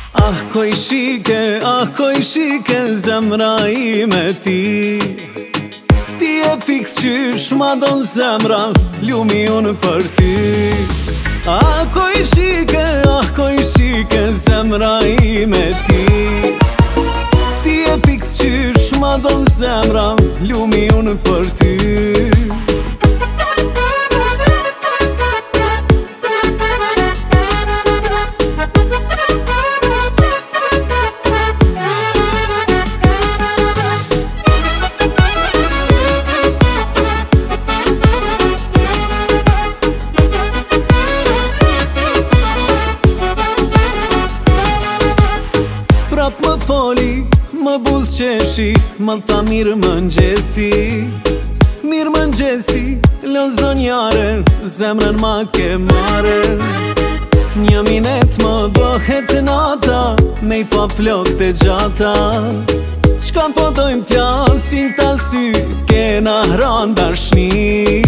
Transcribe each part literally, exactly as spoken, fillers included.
Ah, koj shike, ah, koj shike, zemra ime ti Ti e fiks qysh ma don zemra, ljumi unë për ty Ah, koj shike, ah, koj shike, zemra ime ti Ti e fiks qysh ma don zemra, ljumi unë për ty Prap më foli, më buz qeshi, më tha mirë mëngjesi Mirë mëngjesi, lëzonjare, zemrën ma ke mare Një minet më bëhet nata, me i pa flok të gjata Qka po dojmë t'jasin t'a sy, kena hran dashni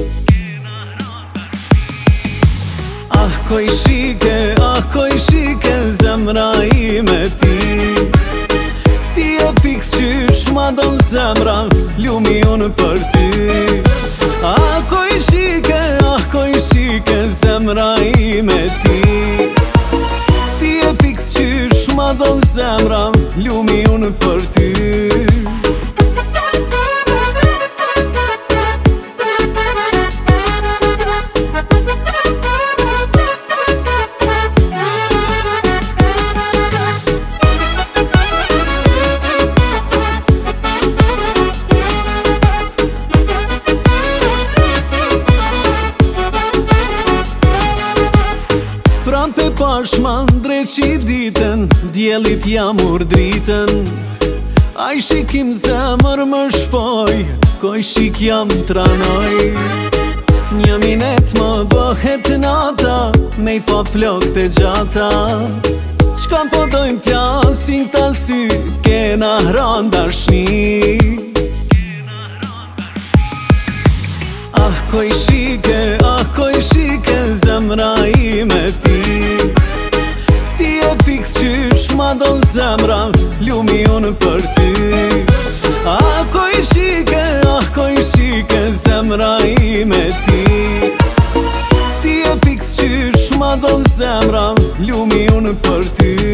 Ah, koj shike, ah, koj shike, zemra ime ti Ti e fiks qysh ma don zemra, ljumi unë për ty Ah, koj shike, ah, koj shike, zemra ime ti Ti e fiks qysh ma don zemra, ljumi unë për ty Pran pe pashma, dreqi ditën, djelit jam urdritën Aj shikim zemër më shpoj, koj shik jam tranoj Një minet më bëhet nata, me i pa flok të gjata Qka po dojmë t'jasin t'a sy, kena hran dashni Ah, koj shike, ah, koj shike, zemra ime ti Ti e fiks qysh ma don zemra, ljumi unë për ty Ah, koj shike, ah, koj shike, zemra ime ti Ti e fiks qysh ma don zemra, ljumi unë për ty